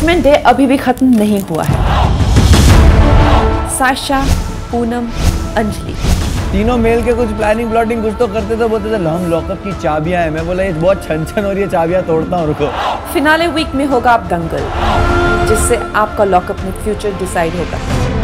Judgement day अभी भी खत्म नहीं हुआ है। साशा, पूनम, अंजलि तीनों मेल के कुछ प्लानिंग प्लॉटिंग कुछ तो करते थे, बोलते थे हम लॉकअप की चाबियां हैं। मैं बोला ये बहुत छन छन और ये चाबियां तोड़ता हूँ, रुको। फिनाले वीक में होगा आप दंगल, जिससे आपका लॉकअप में फ्यूचर डिसाइड होगा।